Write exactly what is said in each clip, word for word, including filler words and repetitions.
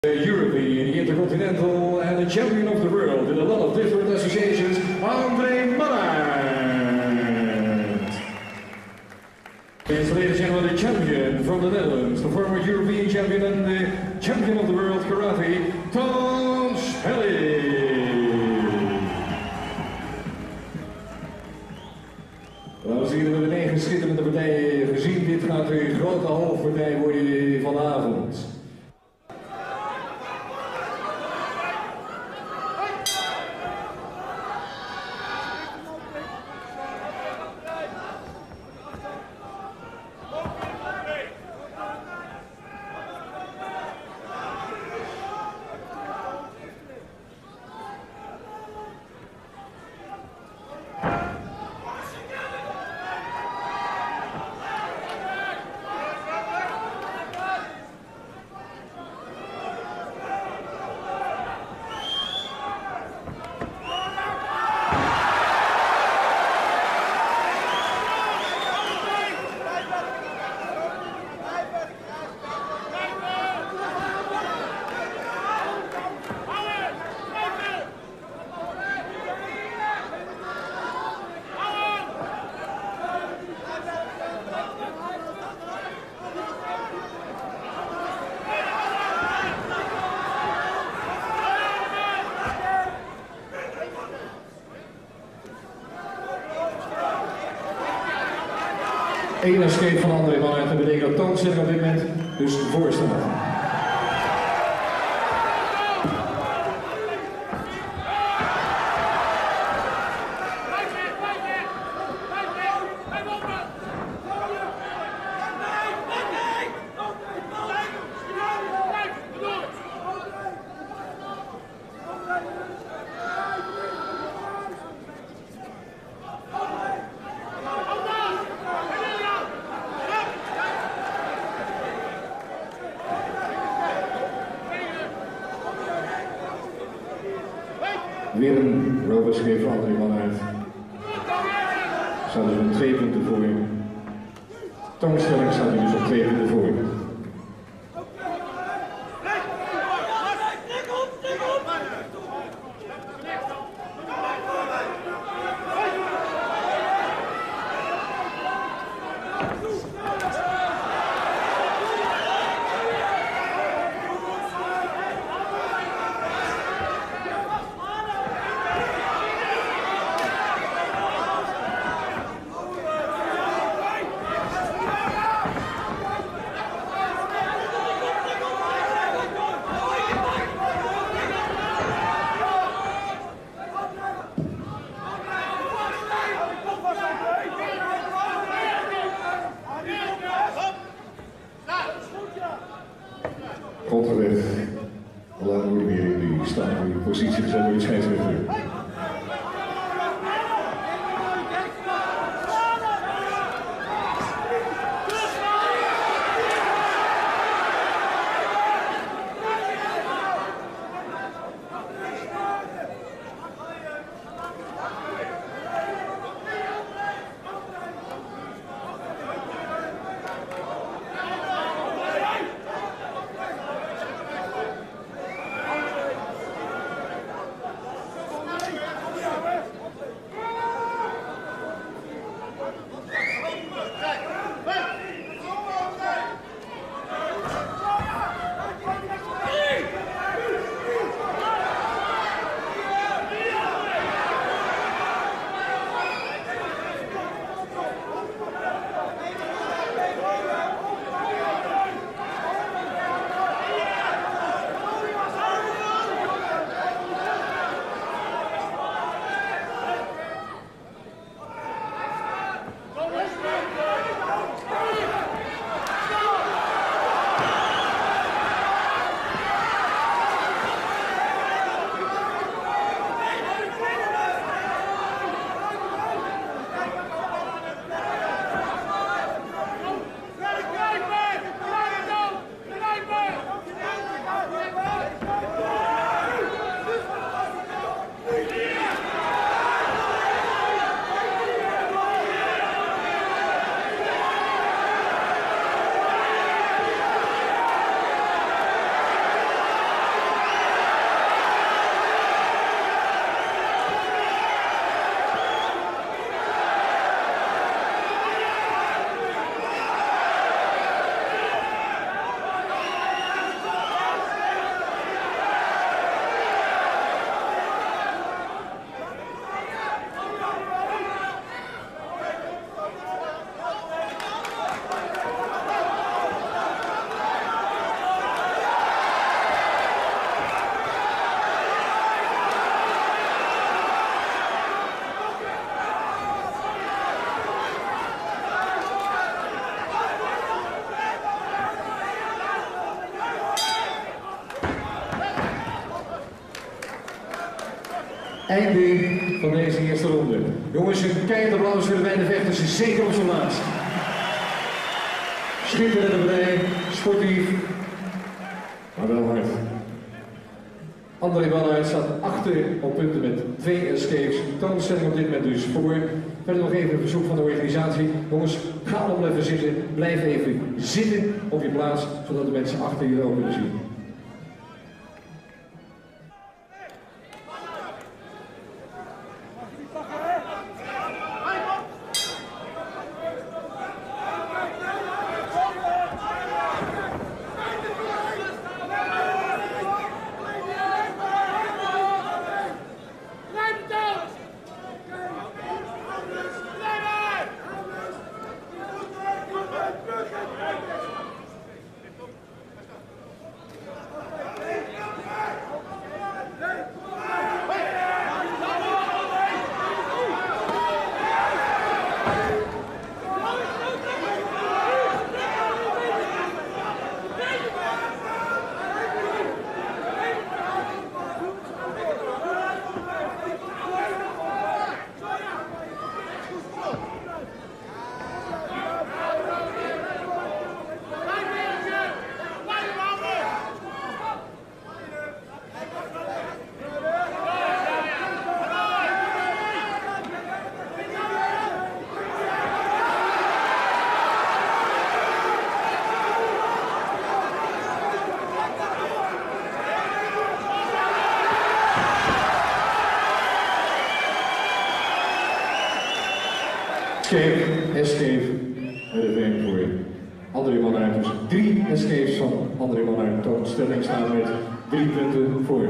The European, the Intercontinental, and the champion of the world in a lot of different associations, André Mannaert. Yes, ladies and gentlemen, the champion from the Netherlands, the former European champion and the champion of the world karate, Tom Schelle. We zien we de negen schitterende partijen gezien. Dit gaat een grote hoofdpartij worden vanavond. Eén escape van André Mannaert, dat betekent dat Tom Schelle op dit moment dus voor staat. Weer een robotschip van André Mannaert. Staat dus op twee punten voor je. Tom Schelle staat dus op twee punten voor je. Grondgerecht, laten we weer in die staan in die positie gezet door de scheidsrechter. Einde van deze eerste ronde. Jongens, een keihard applaus voor de beide vechters, zeker op zijn laatst. Schitterende partij, sportief, maar wel hard. André Mannaert staat achter op punten met twee escapes. Toonstelling op dit moment dus voor. Verder nog even een verzoek van de organisatie. Jongens, ga allemaal even zitten. Blijf even zitten op je plaats, zodat de mensen achter je ook kunnen zien. Escape, escape, met de veen voor je. André Mannaert, dus drie escapes van André Mannaert. Toonstelling staat met drie punten voor.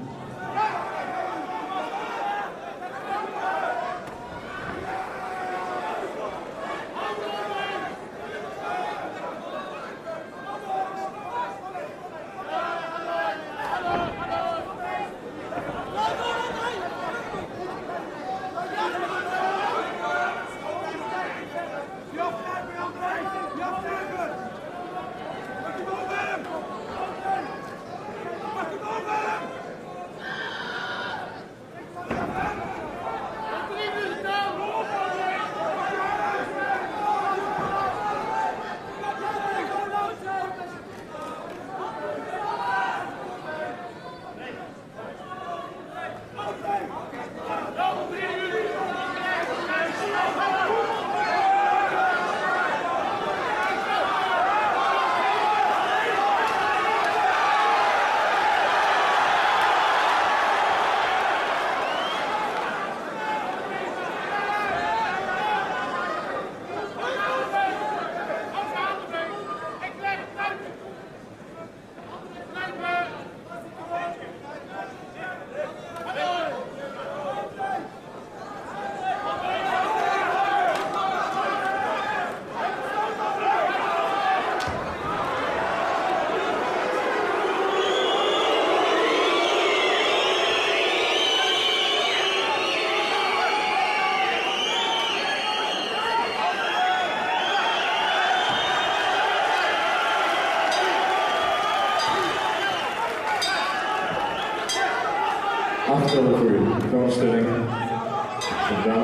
Achterlijk voor u, toonstelling. Gedaan.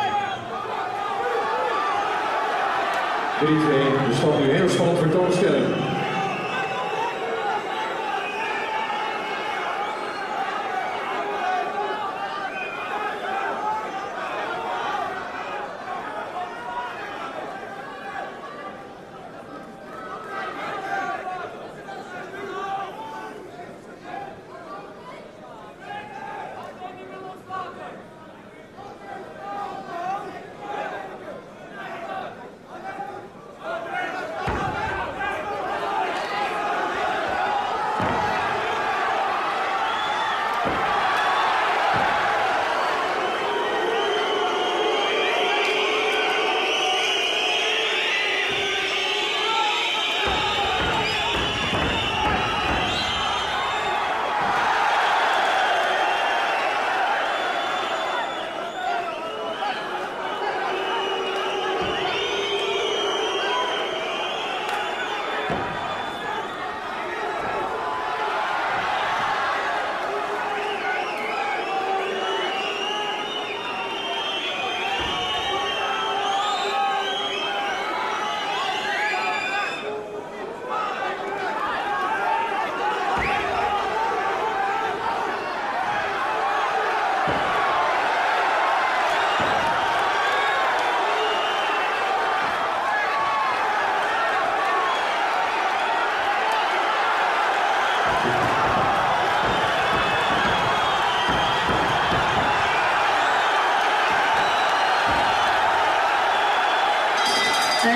drie twee, de stand nu heel spannend voor toonstelling.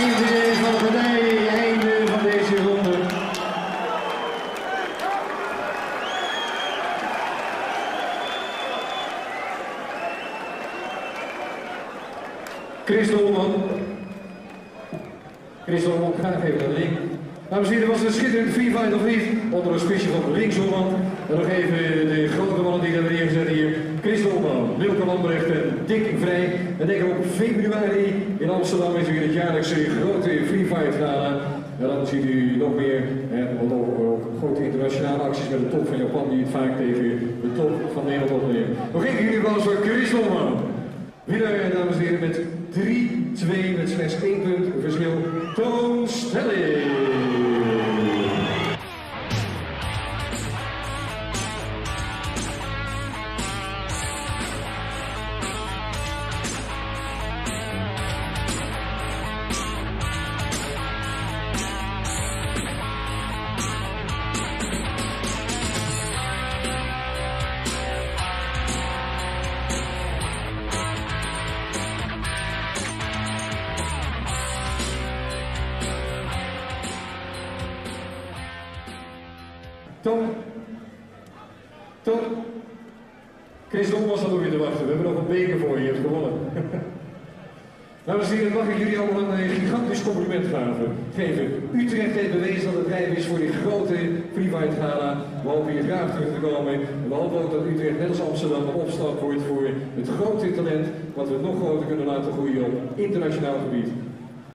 einde van de partij, einde van deze ronde. Chris Dolman. Chris Dolman, graag even naar de ring. Dames en heren, was een schitterend freefight of niet? Onder een spisje van Ringsholland. En nog even de grote mannen die hebben neergezet hier. Chris Dolman, Wilke Lambrecht en Dick Vrij. En denk op februari in Amsterdam is weer het jaarlijkse grote freefight gala. En dan ziet u nog meer, en ook grote internationale acties met de top van Japan die het vaak tegen de top van Nederland opnemen. Nog één keer jullie applaus voor Chris Dolman. Winnaar, dames en heren, met drie twee met slechts één punt verschil, Toon Stelling. Toon, Toon, Chris Dolman staat ook weer te wachten. We hebben nog een beker voor je, je hebt gewonnen. Dames en heren, mag ik jullie allemaal een gigantisch compliment geven. Utrecht heeft bewezen dat het rijp is voor die grote freefight gala. We hopen hier graag terug te komen. En we hopen ook dat Utrecht net als Amsterdam een opstap wordt voor het grote talent wat we nog groter kunnen laten groeien op internationaal gebied.